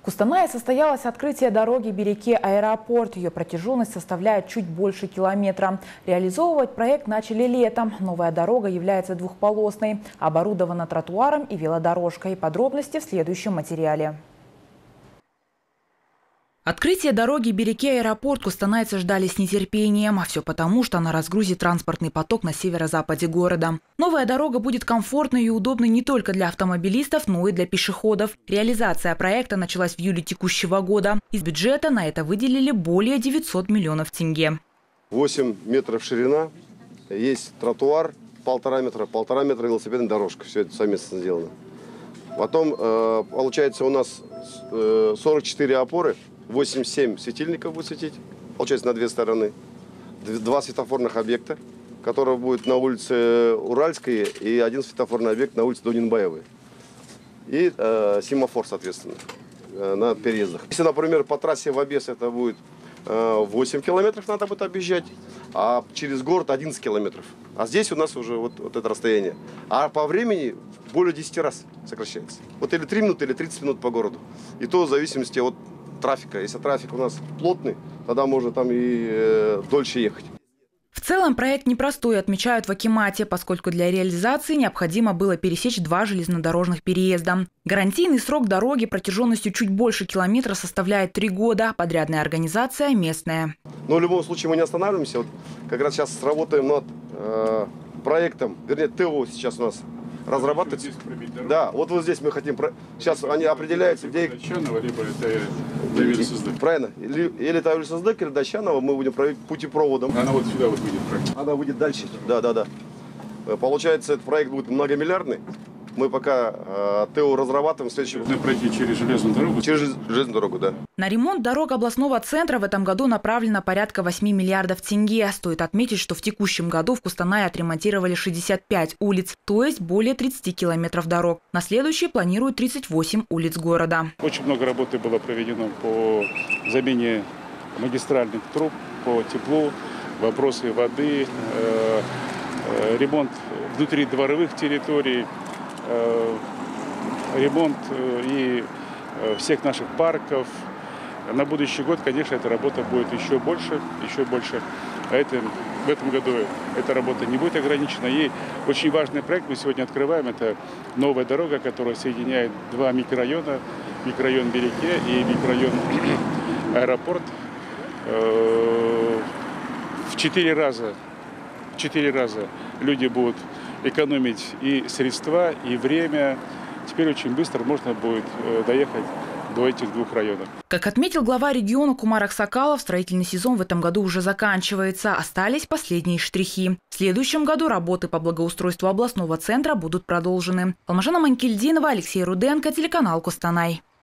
В Кустанае состоялось открытие дороги Береке-Аэропорт. Ее протяженность составляет чуть больше километра. Реализовывать проект начали летом. Новая дорога является двухполосной, оборудована тротуаром и велодорожкой. Подробности в следующем материале. Открытие дороги Береке-Аэропорт кустанайцы ждали с нетерпением. А все потому, что она разгрузит транспортный поток на северо-западе города. Новая дорога будет комфортной и удобной не только для автомобилистов, но и для пешеходов. Реализация проекта началась в июле текущего года. Из бюджета на это выделили более 900 миллионов тенге. 8 метров ширина, есть тротуар 1,5 метра велосипедная дорожка. Все это совместно сделано. Потом, получается, у нас 44 опоры. 87 светильников будет светить, получается, на две стороны. 2 светофорных объекта, которые будут на улице Уральской, и 1 светофорный объект на улице Донинбаевой. И семафор, соответственно, на переездах. Если, например, по трассе в объезд это будет 8 километров надо будет объезжать, а через город 11 километров. А здесь у нас уже вот это расстояние. А по времени более 10 раз сокращается. Вот или 3 минуты, или 30 минут по городу. И то в зависимости от трафика. Если трафик у нас плотный, тогда можно там и дольше ехать. В целом проект непростой, отмечают в акимате, поскольку для реализации необходимо было пересечь 2 железнодорожных переезда. Гарантийный срок дороги протяженностью чуть больше километра составляет 3 года. Подрядная организация местная. Но в любом случае мы не останавливаемся. Вот как раз сейчас работаем над проектом, вернее ТО сейчас у нас разрабатывается. Да, вот здесь мы хотим. Сейчас они определяются, где. Дощанова, либо это Тавель-Сыздык. Правильно. Или Тавель-Сыздык, или Дощанова мы будем проводить путепроводом. Она вот сюда вот выйдет. Она выйдет дальше. Да. Получается, этот проект будет многомиллиардный. Мы пока ТО разрабатываем. Нужно пройти через железную дорогу? Через железную дорогу, да. На ремонт дорог областного центра в этом году направлено порядка 8 миллиардов тенге. Стоит отметить, что в текущем году в Кустанае отремонтировали 65 улиц, то есть более 30 километров дорог. На следующий планируют 38 улиц города. Очень много работы было проведено по замене магистральных труб, по теплу, вопросы воды, ремонт внутридворовых территорий, ремонт и всех наших парков. На будущий год, конечно, эта работа будет еще больше. В этом году эта работа не будет ограничена. И очень важный проект мы сегодня открываем. Это новая дорога, которая соединяет 2 микрорайона. Микрорайон Береке и микрорайон Аэропорт. В 4 раза люди будут экономить и средства, и время. Теперь очень быстро можно будет доехать до этих 2 районов. Как отметил глава региона Кумар Аксакалов, строительный сезон в этом году уже заканчивается. Остались последние штрихи. В следующем году работы по благоустройству областного центра будут продолжены. Алмажана Манкельдинова, Алексей Руденко, телеканал Кустанай.